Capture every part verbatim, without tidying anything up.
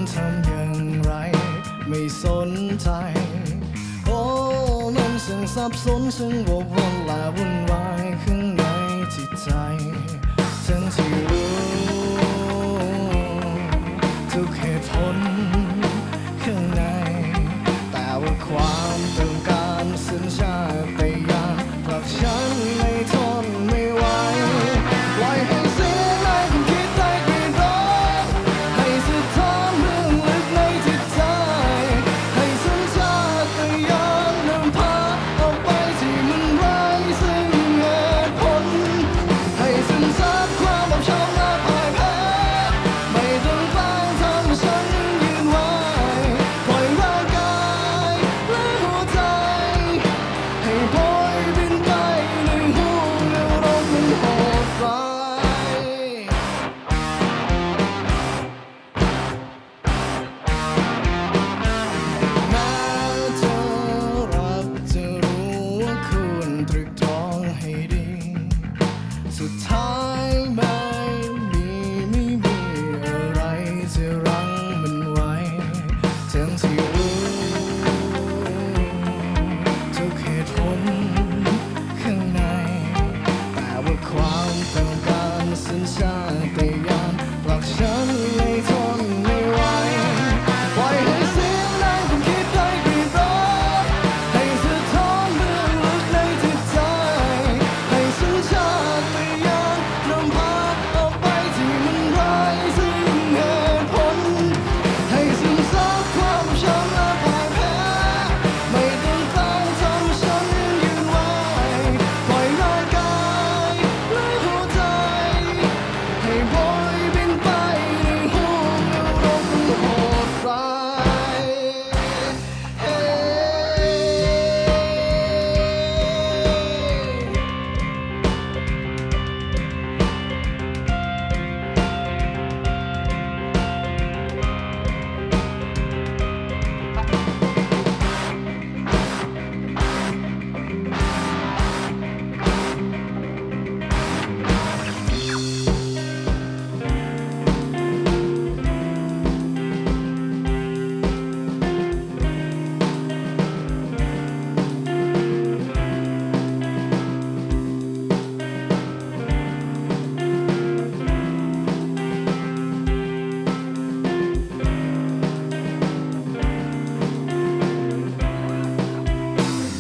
ทำอย่างไรไม่สนใจโอ้มันช่างสับสนช่างวกวนและวุ่นวายข้างในจิตใจทั้งที่รู้ทุกเหตุผลข้างในแต่ว่าความต้องการสัญชาตญาณผลักฉันไม่ทนไม่ไหวปล่อยให้เสียในความคิดได้กรีดร้องให้สะท้อนเรื่องลึกในจิตใจให้สัญชาตญาณนำพาออกไปที่มันไร้ซึ่งเหตุผลให้ซึมซับความบอบช้ำและพ่ายแพ้ไม่ต้องแกล้งทำฉันยืนไหวปล่อยร่างกายและหัวใจให้โบยบินไปในห่วงอารมณ์มันโหดร้ายแม้จะรับจะรู้ว่าควรตรึกตรองให้ดีสุดท้ายไม่มีไม่มีอะไรจะรั้งมันไว้ทั้งที่รู้ทุกเหตุผลข้างในแต่ว่าความต้องการสัญชาตญาณผลักฉันไม่ทนไม่ไหวปล่อยให้เสียงในความคิดได้กรีดร้องให้สะท้อนเรื่องลึกในจิตใจให้สัญชาตญาณนำพาออกไปที่มันไร้ซึ่งเหตุผลให้ซึมซับความช้ำและพ่ายแพ้ไม่ต้องแกล้งทำฉันยืนไหวปล่อยร่างกายและหัวใจให้โบยบินไปในห่วงอารมณ์มันโหดร้ายเฮ้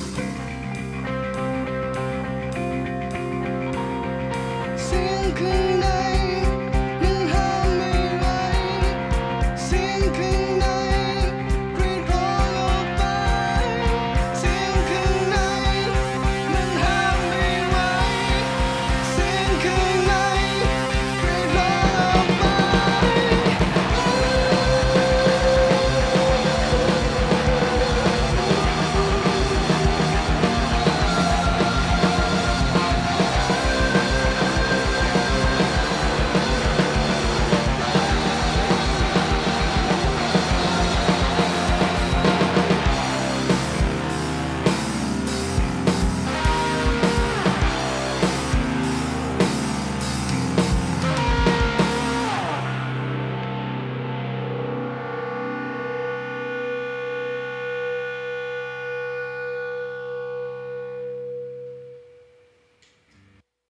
เสียงข้าง